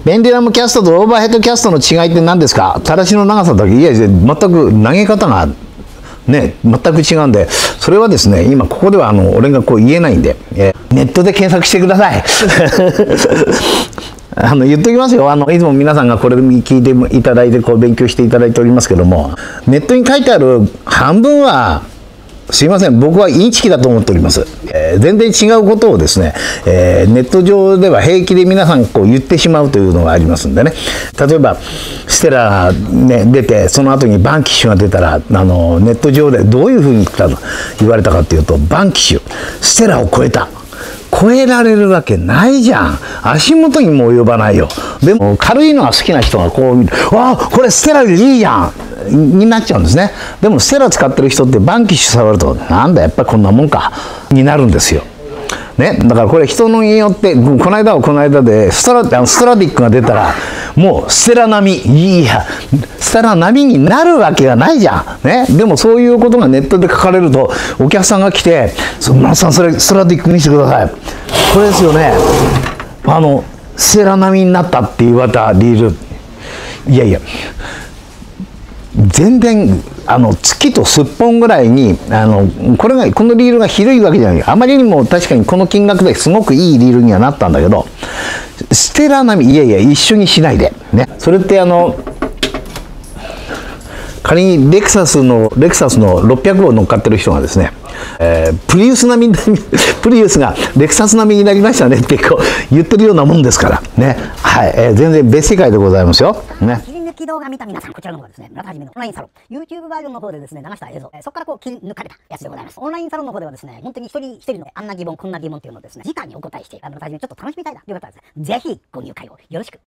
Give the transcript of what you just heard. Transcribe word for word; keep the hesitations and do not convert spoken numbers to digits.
ベンディラムキャストとオーバーヘッドキャストの違いって何ですか？たらしの長さだけ、いやいや、全く投げ方がね、全く違うんで、それはですね、今ここではあの俺がこう言えないんで、えー、ネットで検索してください。あの言っときますよ。あのいつも皆さんがこれ聞いていただいてこう勉強していただいておりますけども、ネットに書いてある半分はすいません、僕はインチキだと思っております。えー、全然違うことをですね、えー、ネット上では平気で皆さんこう言ってしまうというのがありますんでね。例えばステラね出て、その後にバンキッシュが出たら、あのネット上でどういうふうに言われたかというと、バンキッシュステラを超えた。超えられるわけないじゃん。足元にも及ばないよ。でも軽いのが好きな人がこう見る、わあこれステラよりいいじゃんになっちゃうんですね。でもステラ使ってる人ってバンキッシュ触ると、なんだやっぱりこんなもんかになるんですよ。ね、だからこれ人のによって、この間はこの間でストラ、ストラディックが出たらもうステラ並み、いやステラ並みになるわけがないじゃん、ね、でもそういうことがネットで書かれるとお客さんが来て「そ村田さんそれストラディック見せてください」これですよね、あのステラ並みになったって言われたリール、いやいや全然あの月とすっぽんぐらいに、あのこれがこのリールが広いわけじゃない。あまりにも確かにこの金額ですごくいいリールにはなったんだけど、ステラ並み、いやいや一緒にしないでね。それってあの仮にレクサスのレクサスのろっぴゃくを乗っかってる人がですね、えー、プリウス並みプリウスがレクサス並みになりましたねってこう言ってるようなもんですからね。はい、えー、全然別世界でございますよね。 動画見た皆さん、こちらの方がですね、村田はじめのオンラインサロン、YouTube バージョンの方でですね、流した映像、えー、そこからこう切り抜かれたやつでございます。オンラインサロンの方ではですね、本当に一人一人のあんな疑問、こんな疑問っていうのをですね、直にお答えして、村田はじめちょっと楽しみたいなという方はですね、ぜひご入会をよろしく